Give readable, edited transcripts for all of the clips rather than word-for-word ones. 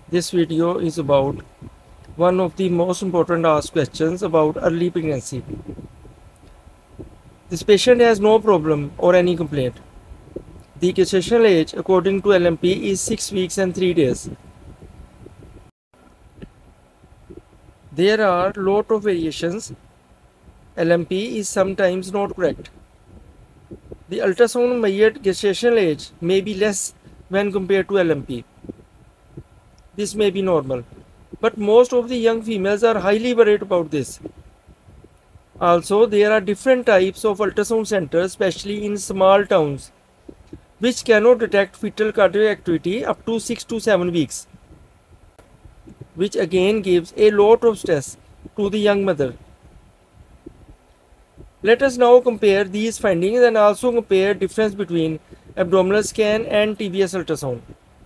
This video is about one of the most important asked questions about early pregnancy. This patient has no problem or any complaint. The gestational age according to LMP is 6 weeks and 3 days. There are lot of variations. LMP is sometimes not correct. The ultrasound measured gestational age may be less when compared to LMP. This may be normal, but most of the young females are highly worried about this. Also, there are different types of ultrasound centers, especially in small towns, which cannot detect fetal cardiac activity up to 6 to 7 weeks, which again gives a lot of stress to the young mother. Let us now compare these findings and also compare difference between abdominal scan and TVS ultrasound.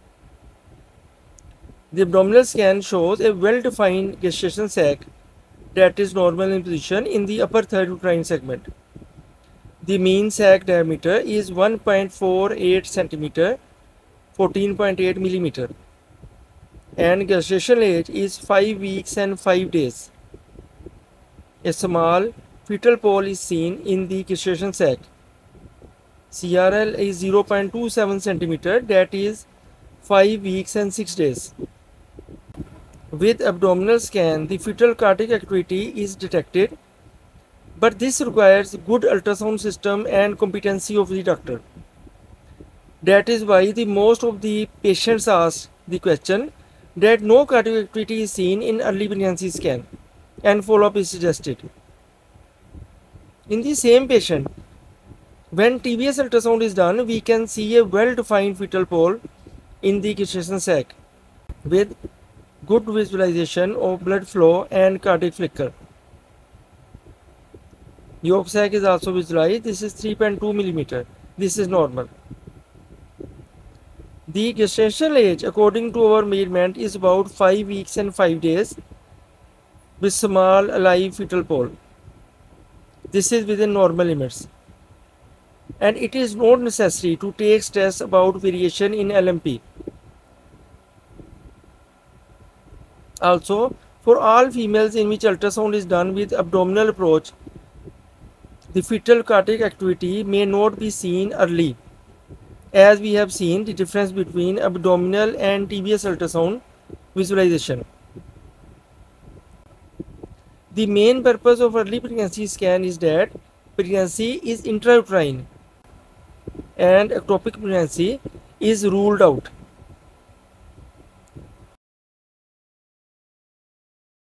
The abdominal scan shows a well-defined gestation sac that is normal in position in the upper third uterine segment. The mean sac diameter is 1.48 cm, 14.8 mm, and gestational age is 5 weeks and 5 days. A small fetal pole is seen in the gestation sac. CRL is 0.27 cm, that is 5 weeks and 6 days. With abdominal scan, the fetal cardiac activity is detected, but this requires good ultrasound system and competency of the doctor. That is why the most of the patients ask the question that no cardiac activity is seen in early pregnancy scan and follow-up is suggested. In the same patient, when TVS ultrasound is done, we can see a well-defined fetal pole in the gestation sac with good visualization of blood flow and cardiac flicker. Yolk sac is also visualized. This is 3.2 mm. This is normal. The gestational age according to our measurement is about 5 weeks and 5 days with small alive fetal pole. This is within normal limits. And it is not necessary to take stress about variation in LMP. Also, for all females in which ultrasound is done with abdominal approach, the fetal cardiac activity may not be seen early, as we have seen the difference between abdominal and TVS ultrasound visualization. The main purpose of early pregnancy scan is that pregnancy is intrauterine and ectopic pregnancy is ruled out.